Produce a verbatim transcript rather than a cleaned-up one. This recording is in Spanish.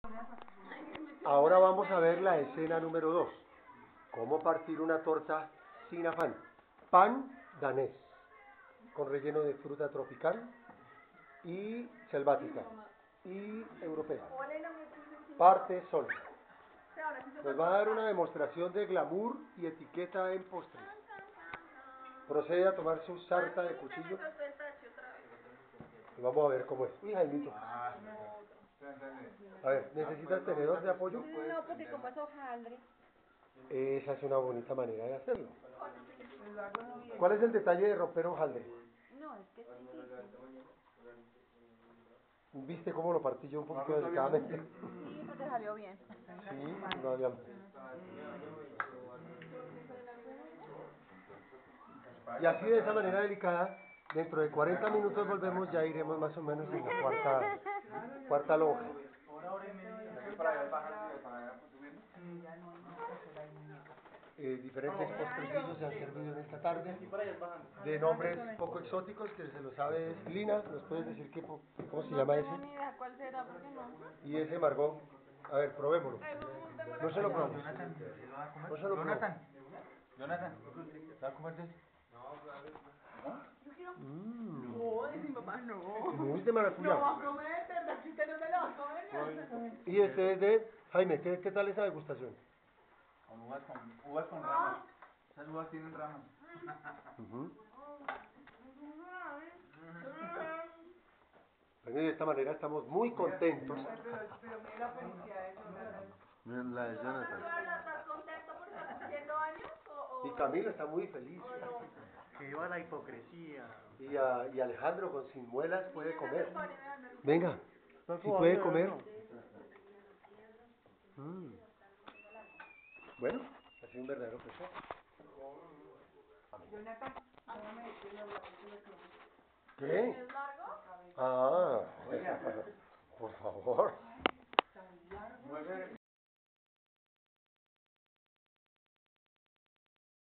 Ahora vamos a ver la escena número dos. Cómo partir una torta sin afán. Pan danés, con relleno de fruta tropical y selvática y europea. Parte sola. Nos va a dar una demostración de glamour y etiqueta en postres. Procede a tomar su sarta de cuchillo. Y vamos a ver cómo es. Uy, Jaimito. A ver, ¿necesitas tenedor de apoyo? No, porque como es hojaldre. Esa es una bonita manera de hacerlo. ¿Cuál es el detalle de romper hojaldre? No, es que es difícil. ¿Viste cómo lo partí yo un poquito delicadamente? Sí, porque salió bien. Sí, no había... Y así de esa manera delicada, dentro de cuarenta minutos volvemos, ya iremos más o menos en la cuarta, cuarta lonja. Eh, diferentes postrecillos se han servido en esta tarde, de nombres poco exóticos, que se lo sabe es Lina. ¿Nos puedes decir qué, po- cómo se llama ese? No tengo ni idea cuál será, porque no. Y ese Margot, a ver, probémoslo. No se lo probamos. Jonathan, No se lo probamos. Jonathan, Jonathan, ¿te vas a comer de eso? Mmm, No, de mi mamá no. muy de maracuyá. No va a comer, ¿verdad? Que usted no se lo va a comer. Y este es de Jaime. ¿Qué, qué tal esa degustación? Con uvas con, uvas con ramas. Esas uvas tienen ramas. Uh-huh. Bueno, y de esta manera estamos muy contentos. Miren la de Jonathan. ¿Estás contento por estar cumpliendo años? Y Camila está muy feliz. Que viva la hipocresía. Y, a, y Alejandro con sin muelas puede comer. Venga, si puede comer. Mm. Bueno, ha sido un verdadero placer. ¿Qué? ¿Es largo? Ah, por favor.